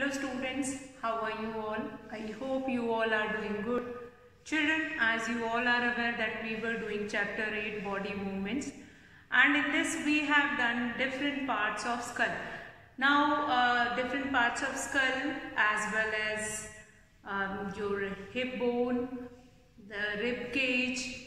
Hello students, how are you all? I hope you all are doing good. Children, as you all are aware that we were doing chapter 8 body movements, and in this we have done different parts of skull. Now different parts of skull as well as your hip bone, the rib cage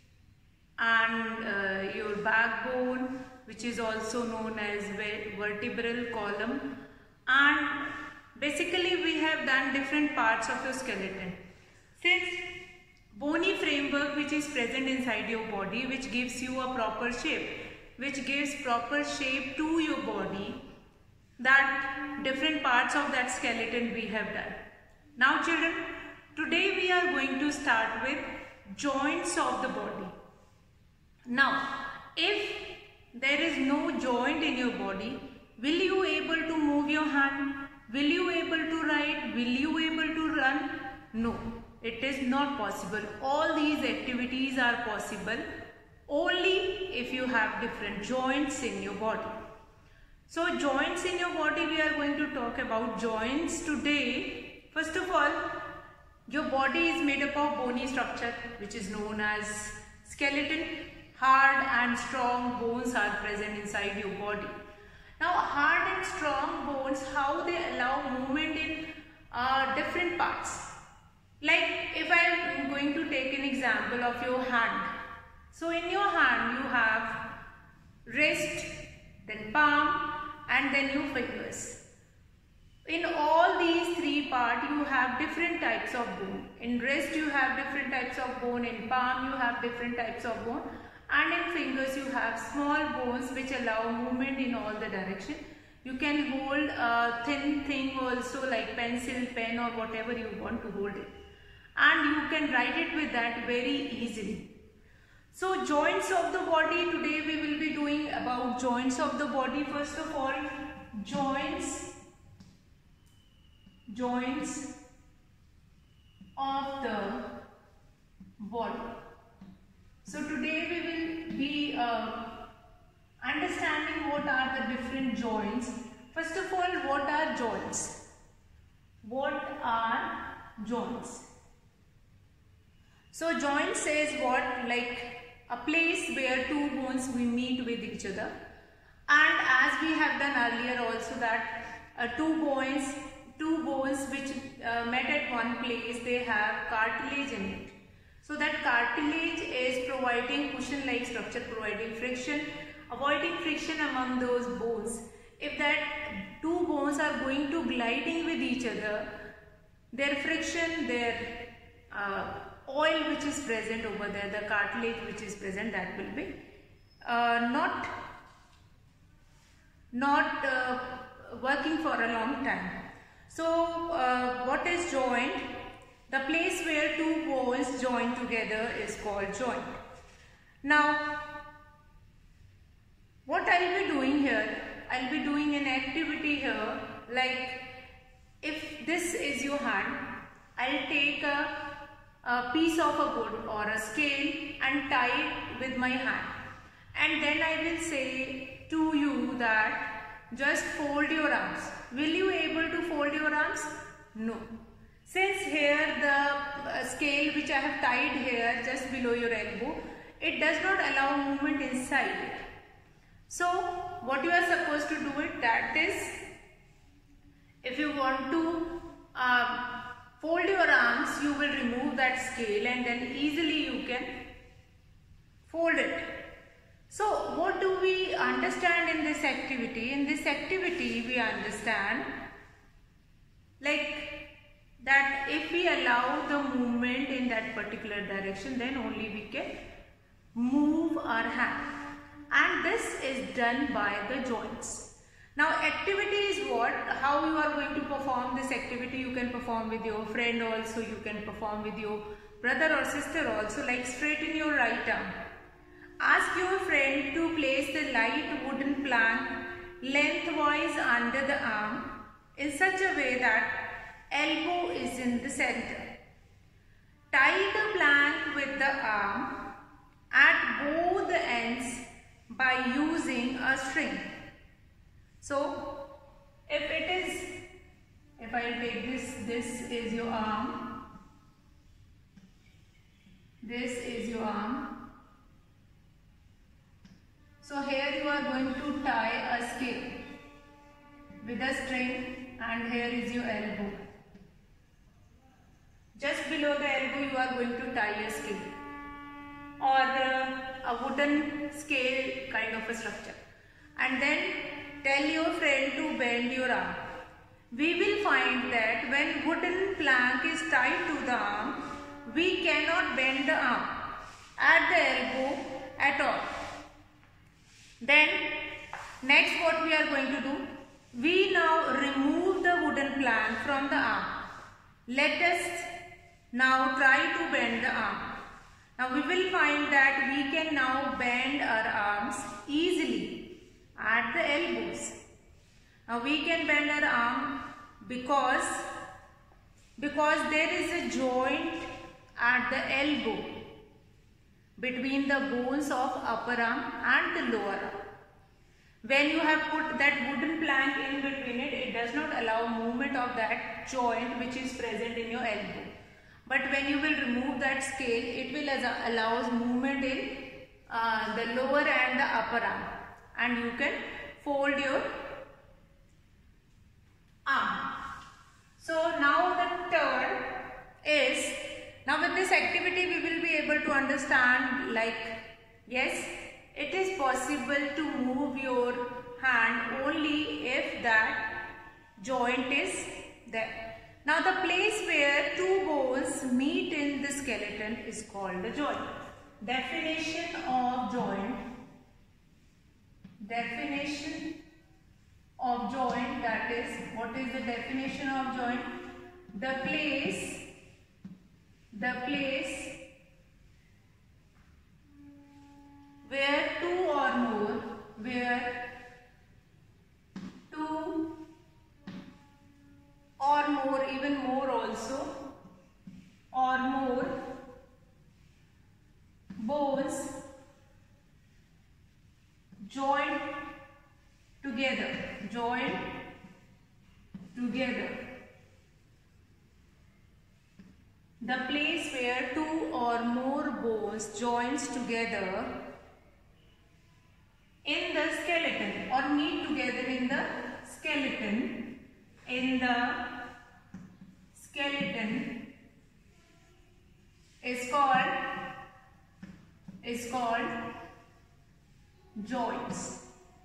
and your backbone, which is also known as vertebral column, and basically we have done different parts of your skeleton. Since bony framework which is present inside your body, which gives you a proper shape, which gives proper shape to your body, that different parts of that skeleton we have done. Now children, today we are going to start with joints of the body. Now, if there is no joint in your body, will you able to move your hand? Will you able to write? Will you able to run? No, it is not possible. All these activities are possible only if you have different joints in your body. So joints in your body, we are going to talk about joints today. First of all, your body is made up of bony structure which is known as skeleton. Hard and strong bones are present inside your body. Now hard and strong bones, how they allow movement in different parts. Like if I am going to take an example of your hand. So in your hand you have wrist, then palm and then your fingers. In all these three parts you have different types of bone. In wrist you have different types of bone, in palm you have different types of bone, and in fingers you have small bones which allow movement in all the direction. You can hold a thin thing also like pencil, pen or whatever you want to hold it. And you can write it with that very easily. So joints of the body, today we will be doing about joints of the body. First of all, joints of the body. So today we will be understanding what are the different joints. First of all, what are joints? What are joints? So joints is what? Like a place where two bones we meet with each other. And as we have done earlier also that two bones which met at one place, they have cartilage in it. So that cartilage is providing cushion-like structure, providing friction, avoiding friction among those bones. If that two bones are going to gliding with each other, their friction, their oil which is present over there, the cartilage which is present, that will be not working for a long time. So what is joint? The place where two bones join together is called joint. Now, what I'll be doing here, I'll be doing an activity here, like if this is your hand, I'll take a piece of a wood or a scale and tie it with my hand. And then I will say to you that just fold your arms. Will you able to fold your arms? No. Since here the scale which I have tied here just below your elbow, it does not allow movement inside it. So what you are supposed to do it, that is, if you want to fold your arms, you will remove that scale and then easily you can fold it. So what do we understand in this activity? In this activity we understand like that if we allow the movement in that particular direction, then only we can move our hand, and this is done by the joints. Now activity is what? How you are going to perform this activity? You can perform with your friend also, you can perform with your brother or sister also, like straighten your right arm. Ask your friend to place the light wooden plank lengthwise under the arm in such a way that elbow is in the center. Tie the plank with the arm at both the ends by using a string. So if this is your arm. This is your arm. So here you are going to tie a scale with a string, and here is your elbow. Just below the elbow you are going to tie a scale or a wooden scale kind of a structure, and then tell your friend to bend your arm. We will find that when wooden plank is tied to the arm, we cannot bend the arm at the elbow at all. Then next what we are going to do, we now remove the wooden plank from the arm. Let us now try to bend the arm. Now we will find that we can now bend our arms easily at the elbows. Now we can bend our arm because there is a joint at the elbow between the bones of upper arm and the lower arm. When you have put that wooden plank in between it, it does not allow movement of that joint which is present in your elbow. But when you will remove that scale, it will allow movement in the lower and the upper arm, and you can fold your arm. So now the third is, now with this activity we will be able to understand, like, yes, it is possible to move your hand only if that joint is there. Now the place where two bones meet in the skeleton is called a joint. Definition of joint. Definition of joint, that is, what is the definition of joint? The place where two or more, even more also, or more bones join together. The place where two or more bones joins together in the skeleton or meet together in the skeleton, is called joints.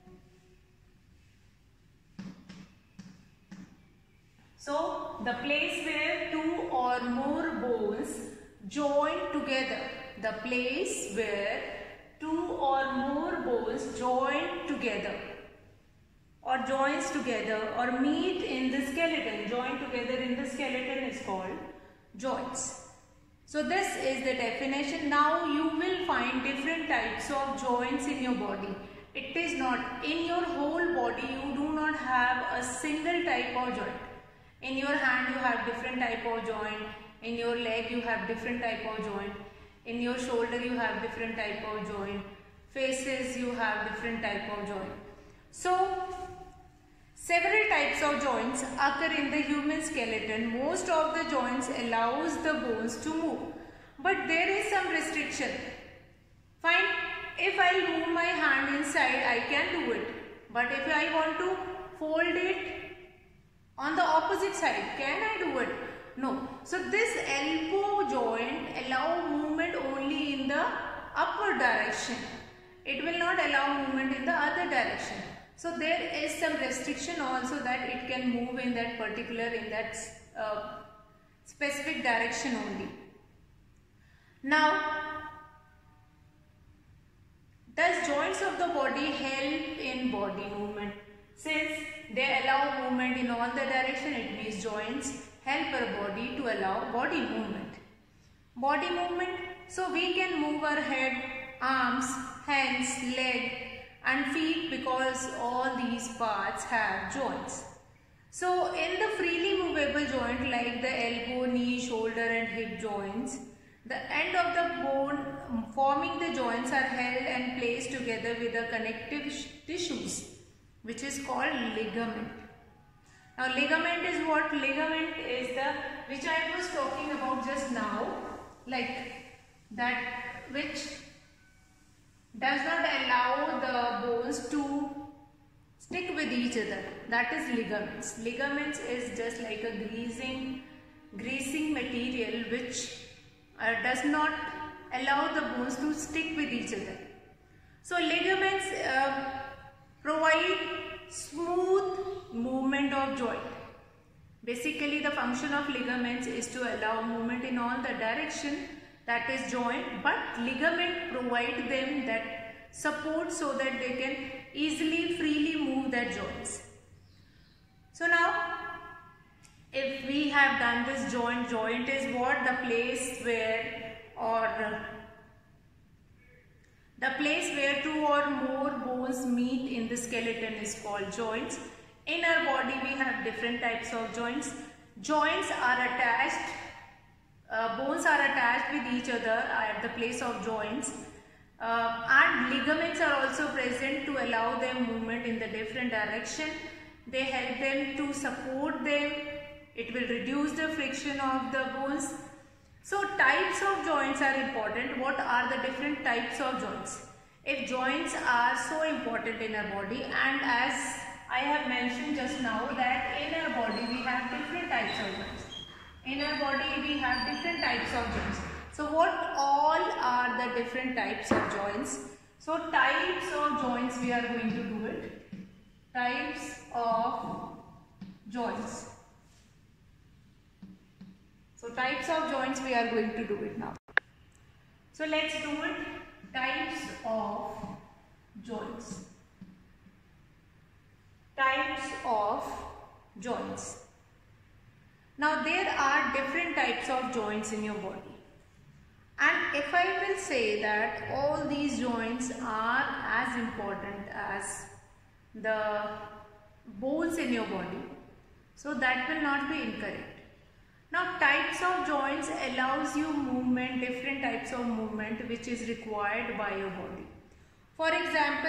So the place where two or more bones join together, the place where two or more bones join together or joins together or meet in the skeleton, join together in the skeleton is called joints. So this is the definition. Now you will find different types of joints in your body. It is not in your whole body, you do not have a single type of joint. In your hand you have different type of joint, in your leg you have different type of joint, in your shoulder you have different type of joint, faces you have different type of joint. So several types of joints occur in the human skeleton. Most of the joints allows the bones to move, but there is some restriction. Fine, if I move my hand inside I can do it, but if I want to fold it on the opposite side, can I do it? No. So this elbow joint allow movement only in the upward direction. It will not allow movement in the other direction. So there is some restriction also that it can move in that particular, in that specific direction only. Now, does joints of the body help in body movement? Since they allow movement in all the direction, it means joints help our body to allow body movement. Body movement, so we can move our head, arms, hands, leg and feet because all these parts have joints. So in the freely movable joint like the elbow, knee, shoulder and hip joints, the end of the bone forming the joints are held and placed together with the connective tissues, which is called ligament. Now ligament is what? Ligament is the, which I was talking about just now, like that which does not allow the bones to stick with each other. That is ligaments. Ligaments is just like a greasing material which does not allow the bones to stick with each other. So ligaments provide smooth movement of joint. Basically the function of ligaments is to allow movement in all the direction, that is joint, but ligament provide them that support so that they can easily freely move their joints. So now if we have done this joint is what? The place where, or the place where two or more bones meet in the skeleton is called joints. In our body we have different types of joints. Joints are attached, bones are attached with each other at the place of joints, and ligaments are also present to allow them movement in the different direction. They help them to support them. It will reduce the friction of the bones. So types of joints are important. What are the different types of joints? If joints are so important in our body, and as I have mentioned just now that in our body we have different types of joints. In our body we have different types of joints. So what all are the different types of joints? So types of joints we are going to do it. Types of joints. So types of joints we are going to do it now. So let's do it. Types of joints. Types of joints. Now there are different types of joints in your body. And if I will say that all these joints are as important as the bones in your body, so that will not be incorrect. Now types of joints allows you movement, different types of movement which is required by your body. For example,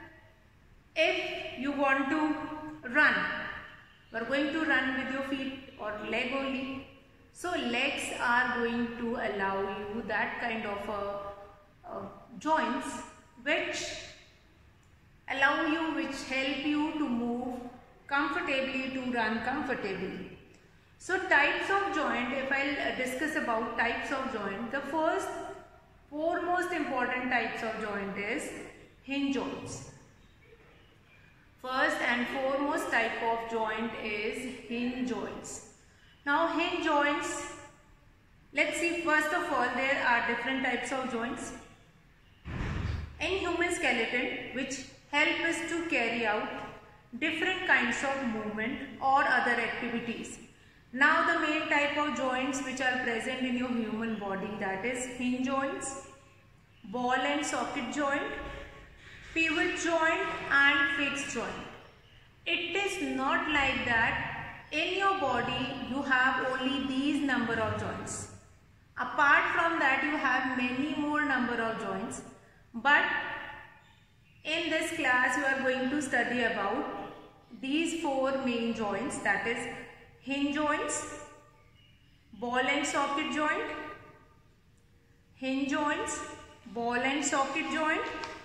if you want to run, you are going to run with your feet or leg only. So legs are going to allow you that kind of joints which allow you, which help you to move comfortably, to run comfortably. So types of joint, if I'll discuss about types of joint, the foremost important types of joint is hinge joints. First and foremost type of joint is hinge joints. Now hinge joints, let's see, first of all there are different types of joints in human skeleton which help us to carry out different kinds of movement or other activities. Now the main type of joints which are present in your human body, that is hinge joints, ball and socket joint, pivot joint and fixed joint. It is not like that in your body you have only these number of joints. Apart from that you have many more number of joints, but in this class you are going to study about these four main joints, that is hinge joints, ball and socket joint, hinge joints, ball and socket joint,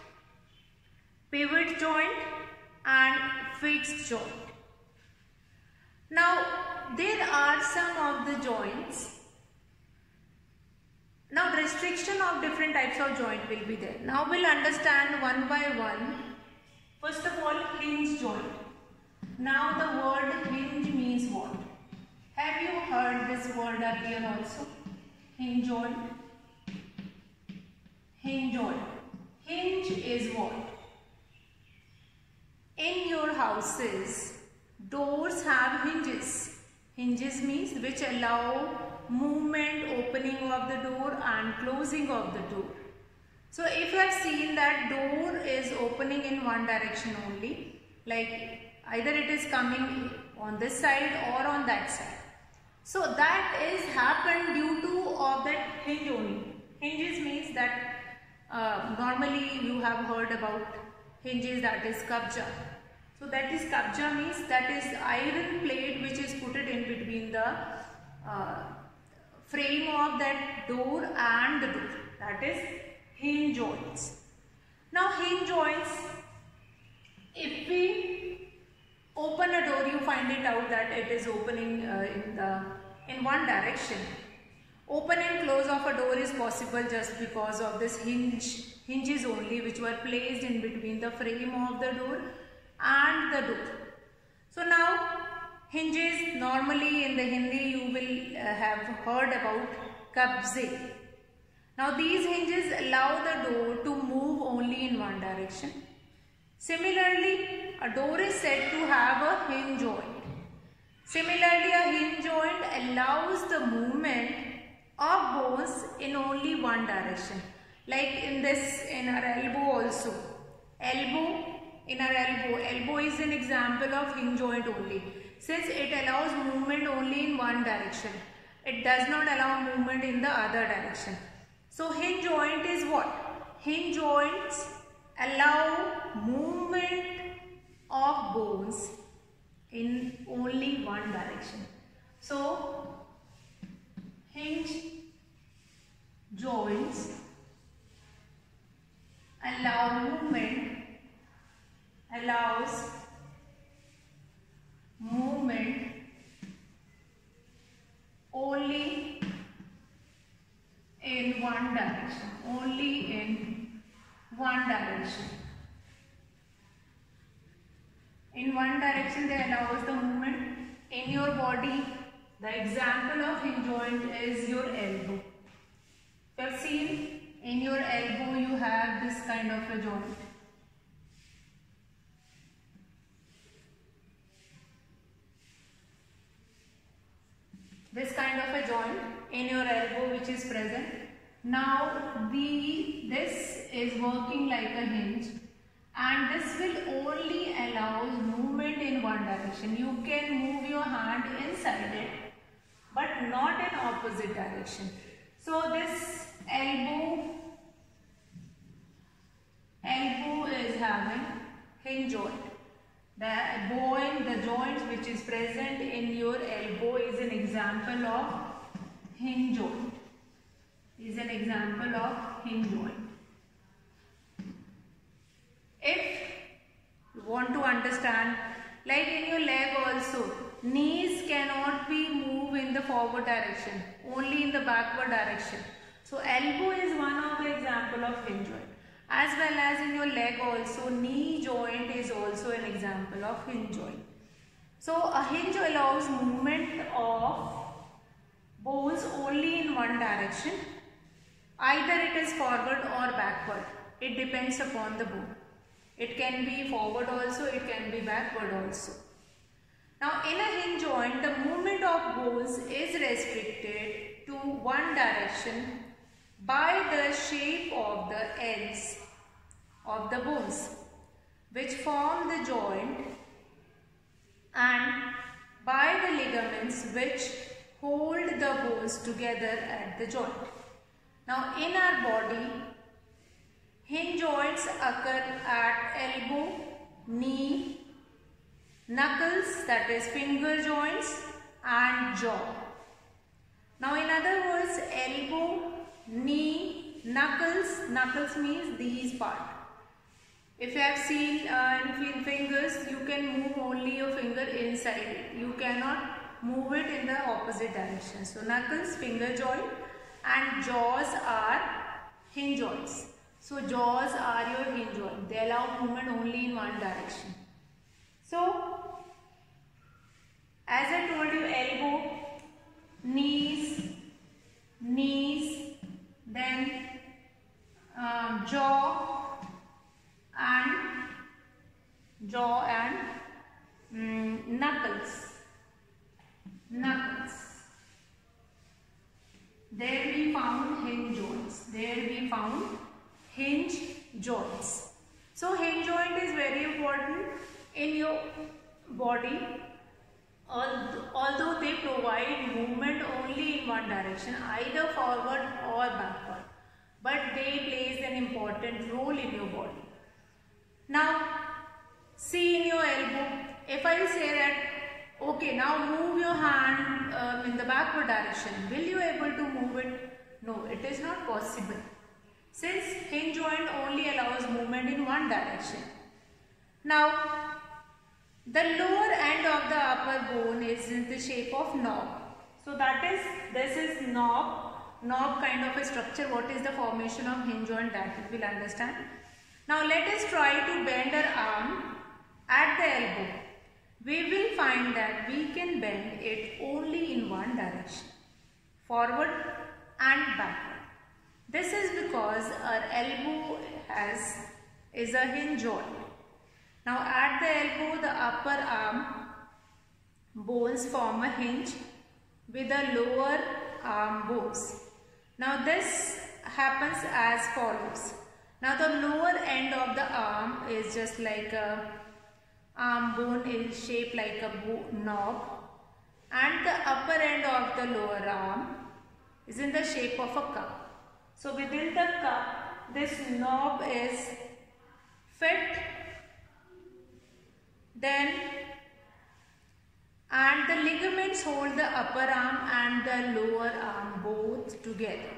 pivot joint and fixed joint. Now there are some of the joints. Now restriction of different types of joint will be there. Now we'll understand one by one. First of all, hinge joint. Now the word hinge means what? Have you heard this word earlier also? Hinge joint. Hinge joint. Hinge is what? In your houses, doors have hinges. Hinges means which allow movement, opening of the door and closing of the door. So if you have seen that door is opening in one direction only, like either it is coming on this side or on that side. So that is happened due to of that hinge only. Hinges means that normally you have heard about hinges, that is kabja. So that is kabja means that is iron plate frame of that door and the door, that is hinge joints. Now hinge joints, if we open a door, you find it out that it is opening in one direction. Open and close of a door is possible just because of this hinges only, which were placed in between the frame of the door and the door. So now hinges, normally in the Hindi you will have heard about kabze. Now these hinges allow the door to move only in one direction. Similarly, a door is said to have a hinge joint. Similarly, a hinge joint allows the movement of bones in only one direction. Like in our elbow also. Elbow is an example of hinge joint only. Since it allows movement only in one direction, it does not allow movement in the other direction. So hinge joint is what? Hinge joints allow movement of bones in only one direction. So hinge joints allows movement only in one direction. In one direction they allows the movement. In your body, the example of hinge joint is your elbow. You have seen in your elbow you have this kind of a joint. This kind of a joint in your elbow which is present. Now this is working like a hinge, and this will only allow movement in one direction. You can move your hand inside it, but not in opposite direction. So this elbow is having hinge joint. The joint which is present in your elbow is an example of hinge joint. If you want to understand, like in your leg also, knees cannot be moved in the forward direction, only in the backward direction. So elbow is one of the example of hinge joint. As well as in your leg also, knee joint is also an example of hinge joint. So a hinge allows movement of bones only in one direction. Either it is forward or backward. It depends upon the bone. It can be forward also, it can be backward also. Now in a hinge joint, the movement of bones is restricted to one direction by the shape of the ends of the bones which form the joint, and by the ligaments which hold the bones together at the joint. Now in our body, hinge joints occur at elbow, knee, knuckles, that is finger joints, and jaw. Now in other words, elbow, knee, knuckles means these parts. If you have seen in fingers, you can move only your finger inside it. You cannot move it in the opposite direction. So knuckles, finger joint, and jaws are hinge joints. So jaws are your hinge joint. They allow movement only in one direction. So as I told you, elbow, knees, then jaw and knuckles. There we found hinge joints. So hinge joint is very important in your body. Although they provide movement only in one direction, either forward or backward, but they plays an important role in your body. Now see in your elbow, if I say that Okay, now move your hand in the backward direction. Will you able to move it? No, it is not possible. Since hinge joint only allows movement in one direction. Now, the lower end of the upper bone is in the shape of knob. So this is knob kind of a structure. What is the formation of hinge joint, that we will understand. Now let us try to bend our arm at the elbow. We will find that we can bend it only in one direction, forward and backward. This is because our elbow is a hinge joint. Now at the elbow, the upper arm bones form a hinge with the lower arm bones. Now this happens as follows. Now the lower end of the arm is just like a arm bone, is shaped like a knob, and the upper end of the lower arm is in the shape of a cup. So within the cup, this knob is fit, and the ligaments hold the upper arm and the lower arm both together.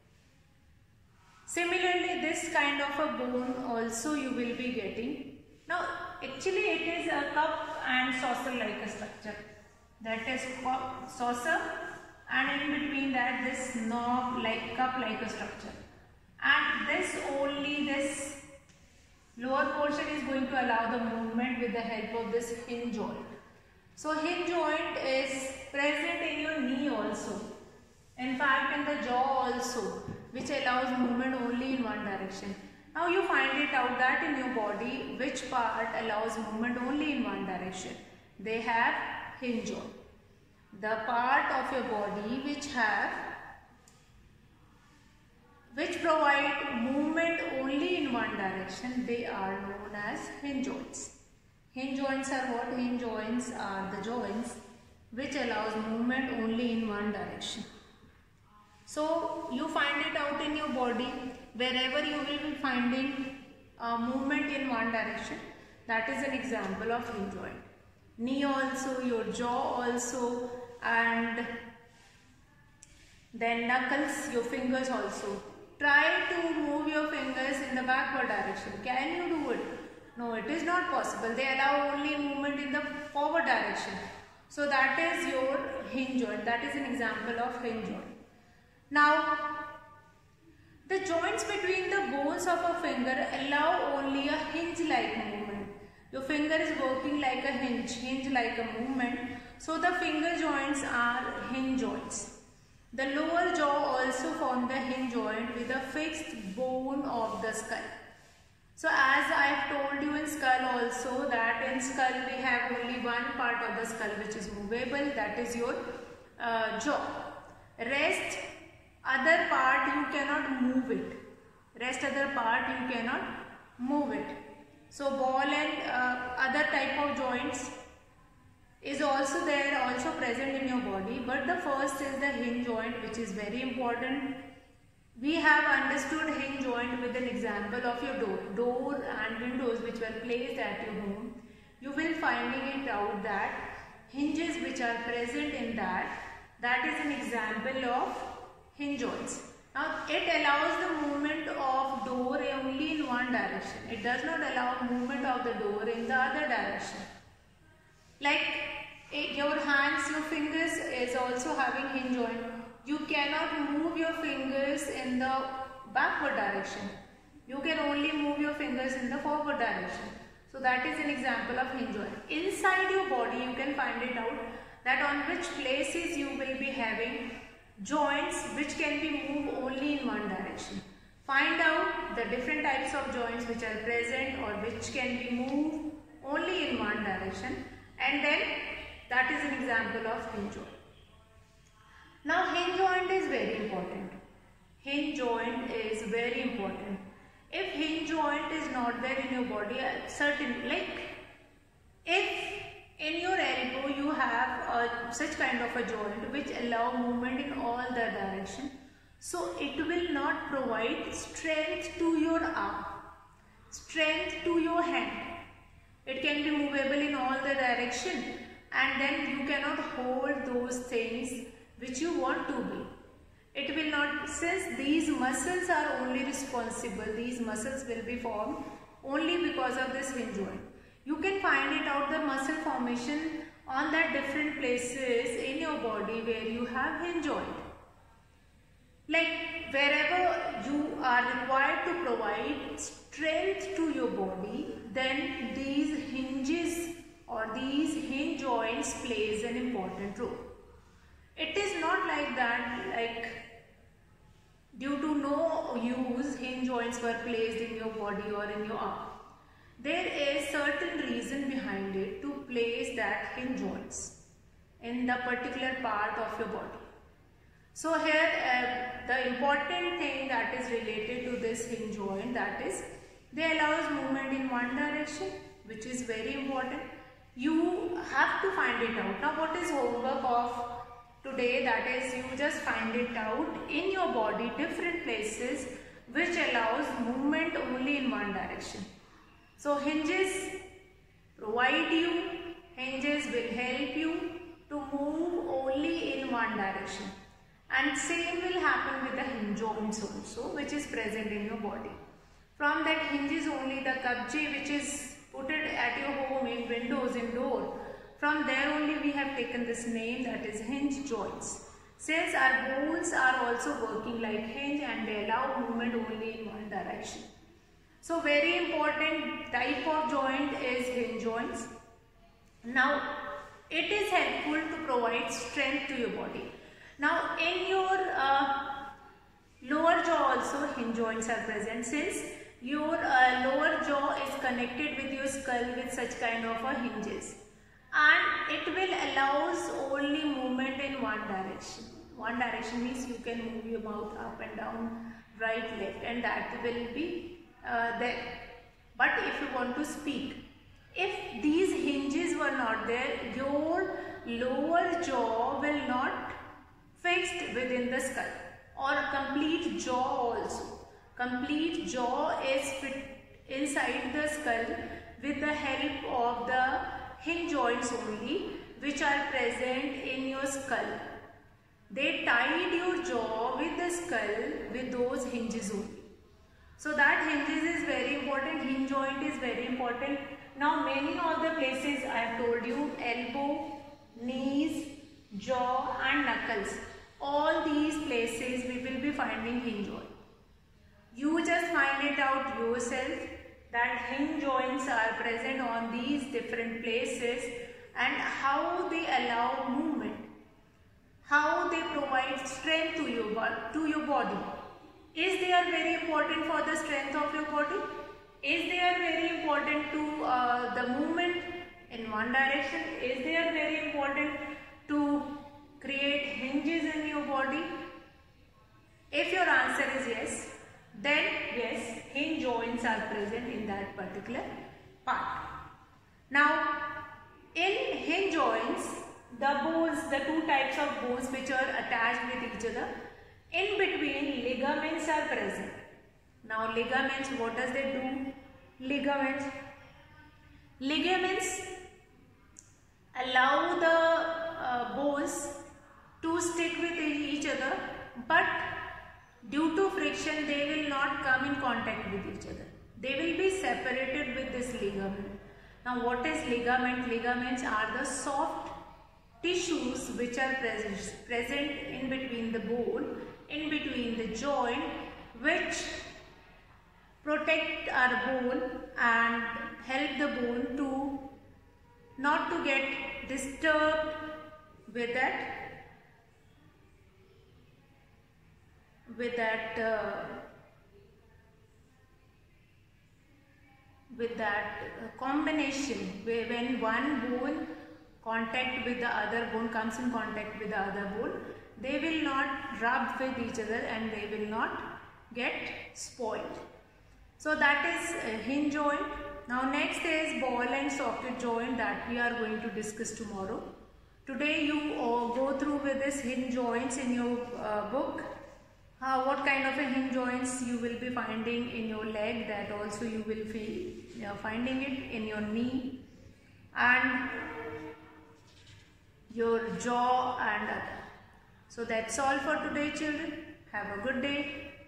Similarly, this kind of a bone also you will be getting. Now actually it is a cup and saucer like a structure. That is saucer, and in between that this knob like cup like a structure. And this lower portion is going to allow the movement with the help of this hinge joint. So hinge joint is present in your knee also. In fact, in the jaw also, which allows movement only in one direction. Now you find it out that in your body, which part allows movement only in one direction. They have hinge joint. The part of your body which provide movement only in one direction, they are known as hinge joints. Hinge joints are what? Hinge joints are the joints which allows movement only in one direction. So you find it out in your body, wherever you will be finding movement in one direction. That is an example of hinge joint. Knee also, your jaw also, and then knuckles, your fingers also. Try to move your fingers in the backward direction. Can you do it? No, it is not possible. They allow only movement in the forward direction. So that is your hinge joint. That is an example of hinge joint. Now, the joints between the bones of a finger allow only a hinge-like movement. Your finger is working like a hinge like a movement. So the finger joints are hinge joints. The lower jaw also form the hinge joint with a fixed bone of the skull. So as I have told you in skull also, that in skull we have only one part of the skull which is movable, that is your jaw. Rest other part you cannot move it. So ball and other type of joints is also there, also present in your body, but the first is the hinge joint, which is very important. We have understood hinge joint with an example of your door and windows which were placed at your home. You will finding it out that hinges which are present in that is an example of hinge joints. Now it allows the movement of door only in one direction. It does not allow movement of the door in the other direction. Like your hands, your fingers is also having hinge joint. You cannot move your fingers in the backward direction. You can only move your fingers in the forward direction. So that is an example of hinge joint. Inside your body you can find it out that on which places you will be having joints which can be moved only in one direction. Find out the different types of joints which are present or which can be moved only in one direction, and then that is an example of hinge joint. Now hinge joint is very important. Hinge joint is very important. If hinge joint is not there in your body, if in your elbow you have such kind of a joint which allow movement in all the direction, so it will not provide strength to your arm, strength to your hand. It can be movable in all the direction, and then you cannot hold those things which you want to be. It will not, since these muscles are only responsible, these muscles will be formed only because of this hinge joint. You can find it out, the muscle formation on that different places in your body where you have hinge joint. Like wherever you are required to provide strength to your body, then these hinges or these hinge joints plays an important role. It is not like that, like due to no use hinge joints were placed in your body or in your arm. There is certain reason behind it to place that hinge joints in the particular part of your body. So here the important thing that is related to this hinge joint, that is they allows movement in one direction, which is very important. You have to find it out. Now what is homework of today? That is, you just find it out in your body different places which allows movement only in one direction. So hinges provide you, hinges will help you to move only in one direction. And same will happen with the hinge joints also, which is present in your body. From that hinges only the kabje, which is put it at your home in windows, in door. From there only we have taken this name, that is hinge joints. Since our bones are also working like hinge and they allow movement only in one direction. So very important type of joint is hinge joints. Now it is helpful to provide strength to your body. Now in your lower jaw also hinge joints are present, since your lower jaw is connected with your skull with such kind of a hinges, and it will allows only movement in one direction. One direction means you can move your mouth up and down, right, left, and that will be there. But if you want to speak, if these hinges were not there, your lower jaw will not fixed within the skull, or complete jaw also. Complete jaw is fit inside the skull with the help of the hinge joints only, which are present in your skull. They tied your jaw with the skull with those hinges only. So that hinges is very important, hinge joint is very important. Now many of the places I have told you, elbow, knees, jaw and knuckles, all these places we will be finding hinge joint. You just find it out yourself that hinge joints are present on these different places and how they allow movement, how they provide strength to your body. Is they are very important for the strength of your body? Is they are very important to the movement in one direction? Is they are very important to create hinges in your body? If your answer is yes, then yes, hinge joints are present in that particular part. Now, in hinge joints, the bones, the two types of bones which are attached with each other, in between ligaments are present. Now ligaments, what does they do? Ligaments allow the bones to stick with each other, but due to friction they will not come in contact with each other. They will be separated with this ligament. Now what is ligament? Ligaments are the soft tissues which are present in between the bone, in between the joint, which protect our bone and help the bone to not to get disturbed with that combination, where when one bone contact with the other bone comes in contact with the other bone, they will not rub with each other and they will not get spoiled. So that is a hinge joint. Now next is ball and socket joint that we are going to discuss tomorrow. Today you go through with this hinge joints in your book. What kind of a hinge joints you will be finding in your leg, that also you will be finding it in your knee. And your jaw and other. So that's all for today, children. Have a good day.